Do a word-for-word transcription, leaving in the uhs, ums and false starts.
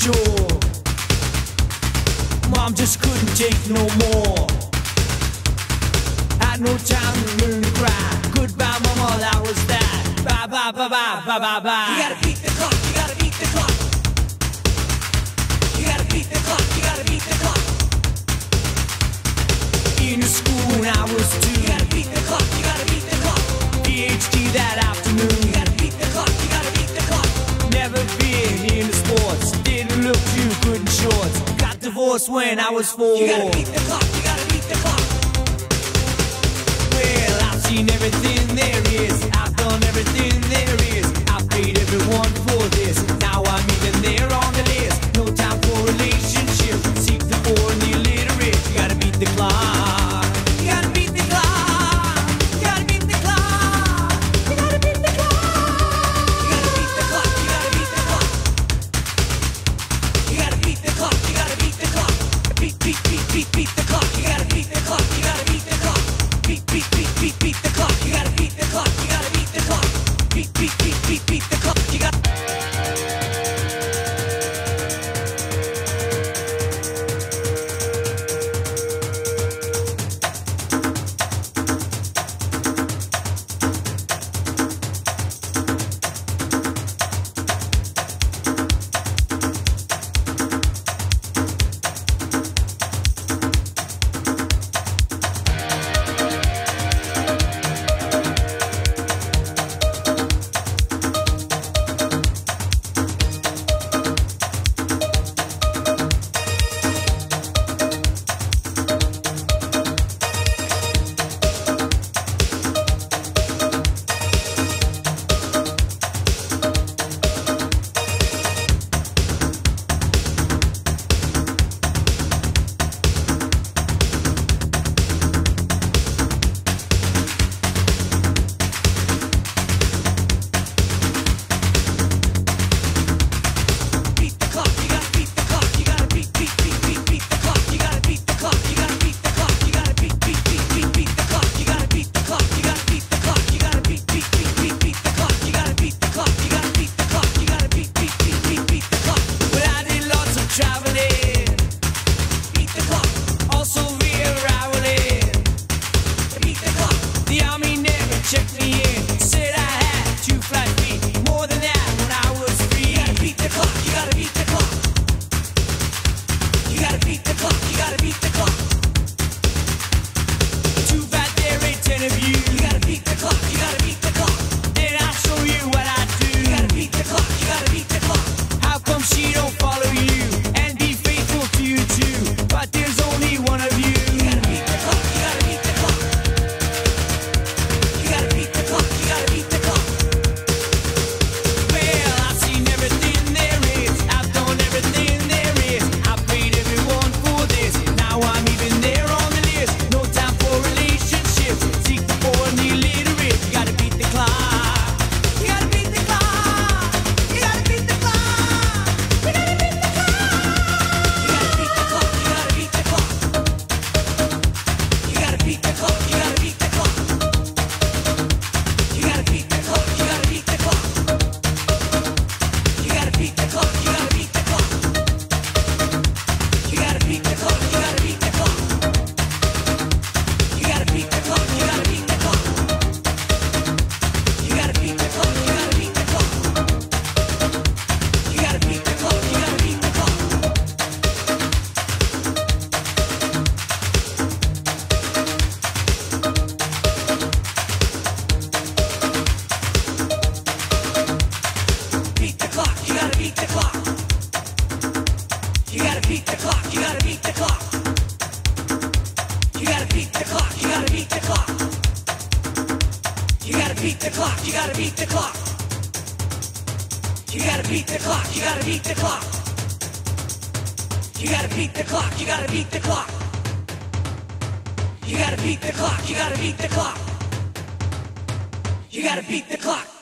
chore. Mom just couldn't take no more. Had no time to learn to cry. Goodbye, mama, that was that. Bye, bye, bye, bye, bye, bye, bye. You gotta beat the clock, you gotta beat the clock. You gotta beat the clock, you gotta beat the clock. In the school when I was two. You gotta beat the clock, you gotta beat the clock. P H D that afternoon. You gotta beat the clock, you gotta beat the clock. Never been into sports. Didn't look too good in shorts. Got divorced when I was four. You gotta beat the clock, you gotta beat the clock. Well, I've seen everything there is. I've done everything there is. I've paid everyone for this. Now I'm even there on the list. No time for relationships. Seek the poor and the illiterate. You gotta beat the clock. You gotta beat the clock. You gotta beat the clock. You gotta beat the clock. You gotta beat the clock, you gotta beat the clock. You gotta beat the clock, you gotta beat the clock. Beat, beat, beat, beat, beat the clock. You gotta beat the clock, you gotta beat the clock. Beat, beat, beat, beat, beat the clock. You gotta beat the clock, you gotta beat the clock. Beat, beat, beat, beat, beat the clock. You got. Checked me in, said I had two flat feet. More than that when I was free. You gotta beat the clock, you gotta beat the clock. You gotta beat the clock, you gotta beat the clock. Too bad there ain't ten of you. You gotta beat the clock, you gotta beat the clock. Then I'll show you what I do. You gotta beat the clock, you gotta beat the clock. How come she don't follow you and be faithful to you too? But there's only one of you. You gotta beat the clock, you gotta beat the clock. You gotta beat the clock, you gotta beat the clock. Well, I've seen everything there is. I've done everything there is. I've paid everyone for this. Now I'm even there on the list. No time for relationships. Seek the poor and the illiterate. You gotta beat the clock. You gotta beat the clock. You gotta beat the clock. You gotta beat the clock. You gotta beat the clock, you gotta beat the clock. You gotta beat the clock, you gotta beat the clock. You gotta beat the clock, you gotta beat the clock. You gotta beat the clock, you gotta beat the clock. You gotta beat the clock, you gotta beat the clock. You gotta beat the clock, you gotta beat the clock. You gotta beat the clock, you gotta beat the clock. You gotta beat the clock, you gotta beat the clock. Beat the clock, you gotta beat the clock. You gotta beat the clock, you gotta beat the clock. You gotta beat the clock, you gotta beat the clock. You gotta beat the clock, you gotta beat the clock. You gotta beat the clock, you gotta beat the clock. You gotta beat the clock, you gotta beat the clock. You gotta beat the clock, you gotta beat the clock. You gotta beat the clock.